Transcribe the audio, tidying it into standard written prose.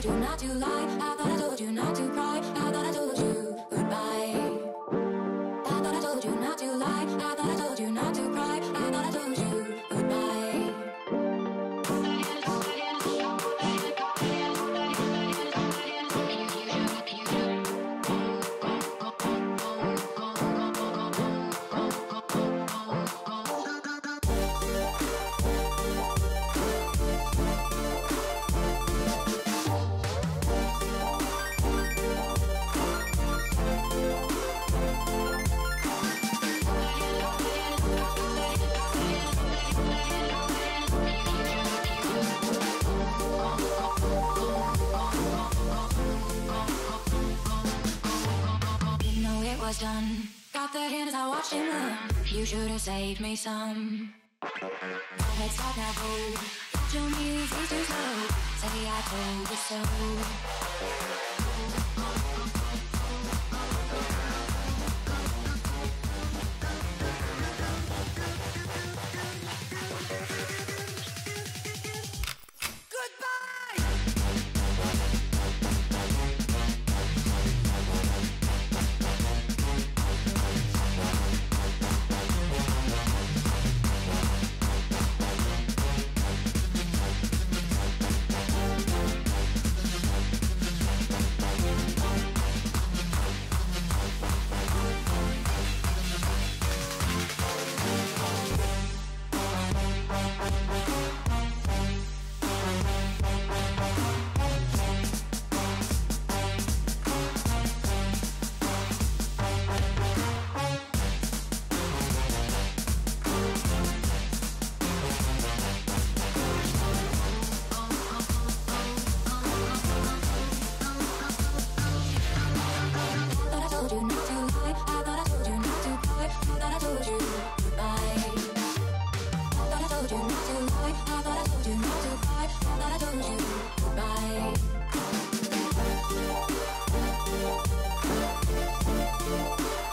you not to lie. I thought I told you not to cry. I thought I told you goodbye. I thought I told you not to lie. I thought I told you not to cry. I thought I told you goodbye. Was done. Got the hint as I watched him run. You should have saved me some. My head start now hold. Got your knees, he's too slow. Say I told you so. Goodbye.